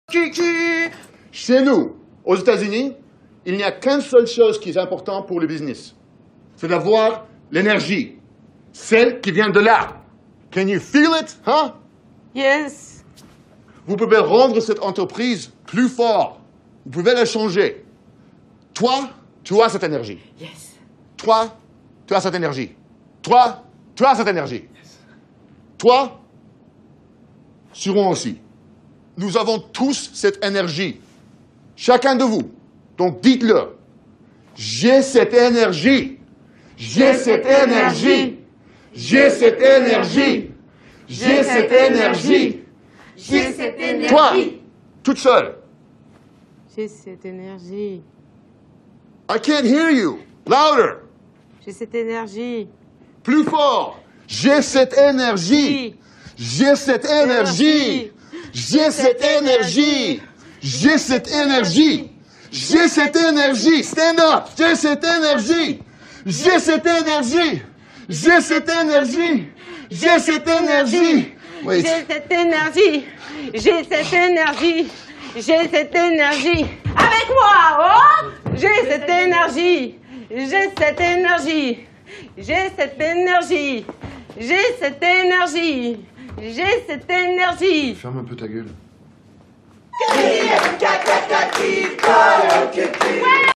Cucu. Chez nous, aux États-Unis, il n'y a qu'une seule chose qui est importante pour le business. C'est d'avoir l'énergie. Celle qui vient de là. Can you feel it, huh? Yes. Vous pouvez rendre cette entreprise plus forte. Vous pouvez la changer. Toi, tu as cette énergie. Yes. Toi, tu as cette énergie. Toi, tu as cette énergie. Yes. Toi, Suron aussi. Nous avons tous cette énergie. Chacun de vous. Donc dites-le. J'ai cette énergie. J'ai cette énergie. J'ai cette énergie. J'ai cette énergie. J'ai cette énergie. Toi, toute seule. J'ai cette énergie. I can't hear you. Louder. J'ai cette énergie. Plus fort. J'ai cette énergie. J'ai cette énergie. J'ai cette énergie. J'ai cette énergie. J'ai cette énergie. Stand up. J'ai cette énergie. J'ai cette énergie. J'ai cette énergie. J'ai cette énergie. Wait. J'ai cette énergie. J'ai cette énergie. J'ai cette énergie. Avec moi, oh! J'ai cette énergie. J'ai cette énergie. J'ai cette énergie. J'ai cette énergie. J'ai cette énergie. Ferme un peu ta gueule.